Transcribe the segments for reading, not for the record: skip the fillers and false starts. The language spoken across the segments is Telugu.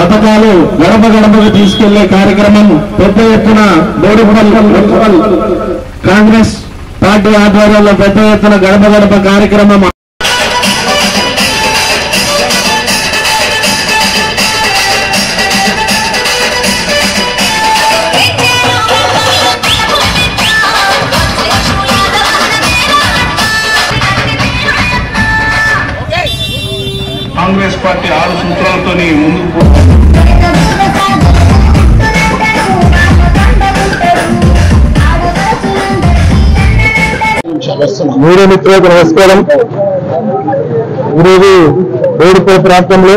పథకాలు గడప గడపకు తీసుకెళ్లే కార్యక్రమం పెద్ద ఎత్తున బోడిగూడెం కాంగ్రెస్ పార్టీ ఆధ్వర్యంలో పెద్ద ఎత్తున గడప గడప కార్యక్రమం కాంగ్రెస్ పార్టీ 6 సూత్రాలతో ముందుకు మీడియా మిత్రులకు నమస్కారం. ఈరోజు బోడిపల్లి ప్రాంతంలో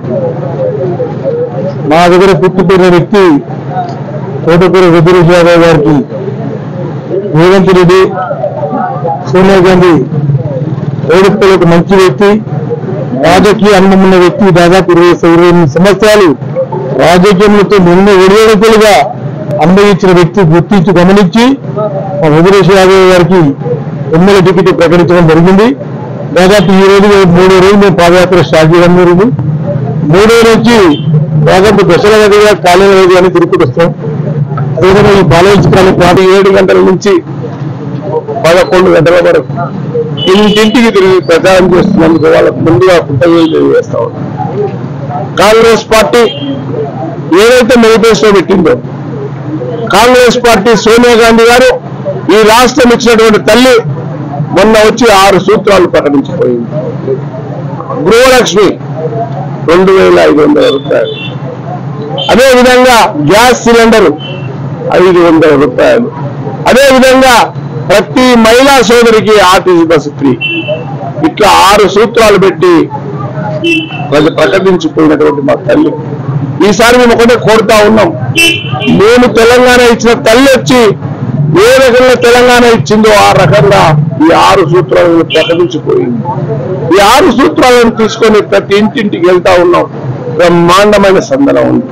మా దగ్గర పుట్టుకున్న వ్యక్తి కోటకూర రుద్రేష్ యాదవ్ గారికి రేవంత్ రెడ్డి, సోనియా గాంధీ బోడిపల్లి ఒక మంచి వ్యక్తి, రాజకీయ అనుభవం ఉన్న వ్యక్తి. దాదాపు 28 సంవత్సరాలు రాజకీయంలో నిన్న విడుదలగా అనుభవించిన వ్యక్తి గుర్తించి గమనించి మా రుద్రేష్ యాదవ్ గారికి ఎమ్మెల్యే టికెట్ ప్రకటించడం జరిగింది. దాదాపు ఈ రోజు 3వ రోజు మేము పాదయాత్ర స్టార్ట్ చేయడం జరిగింది. 3వ నుంచి దాదాపు దశల గదిగా కాలేజీ రోజు అని తిరుగుతూ వస్తాం. అదేవిధంగా ఈ బాలయ్య కాలేజీ 7 గంటల నుంచి 11 గంటల వరకు ఇంటింటికి తిరిగి ప్రచారం చేస్తున్నందుకు వాళ్ళకు ముందుగా కృతజ్ఞతలు తెలియజేస్తా ఉన్నాం. కాంగ్రెస్ పార్టీ ఏదైతే మేనిఫెస్టో పెట్టిందో, కాంగ్రెస్ పార్టీ సోనియా గాంధీ గారు ఈ రాష్ట్రం ఇచ్చినటువంటి తల్లి మొన్న వచ్చి 6 సూత్రాలు ప్రకటించిపోయింది. గృహలక్ష్మి 2500 రూపాయలు, అదేవిధంగా గ్యాస్ సిలిండర్ 500 రూపాయలు, అదేవిధంగా ప్రతి మహిళా సోదరికి ఆర్టీసీ బస్సు ఫ్రీ. ఇట్లా 6 సూత్రాలు పెట్టి ప్రకటించిపోయినటువంటి మా తల్లి. ఈసారి మేము ఒకటే కోరుతా ఉన్నాం, మేము తెలంగాణ ఇచ్చిన తల్లి వచ్చి ఏ రకంగా తెలంగాణ ఇచ్చిందో ఆ రకంగా ఈ 6 సూత్రాలను ప్రకటించిపోయింది. ఈ 6 సూత్రాలను తీసుకొని ప్రతి ఇంటింటికి వెళ్తా ఉన్నాం. బ్రహ్మాండమైన స్పందన ఉంది.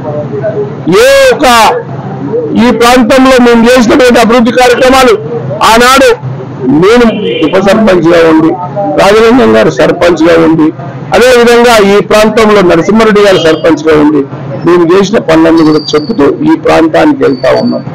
ఈ ప్రాంతంలో మేము చేసినటువంటి అభివృద్ధి కార్యక్రమాలు ఆనాడు నేను ఉప సర్పంచ్ గా ఉండి, రాజలింగం గారు సర్పంచ్ గా ఉండి, అదేవిధంగా ఈ ప్రాంతంలో నరసింహారెడ్డి గారు సర్పంచ్ గా ఉండి మేము చేసిన పనులన్నీ కూడా చెబుతూ ఈ ప్రాంతానికి వెళ్తా ఉన్నాం.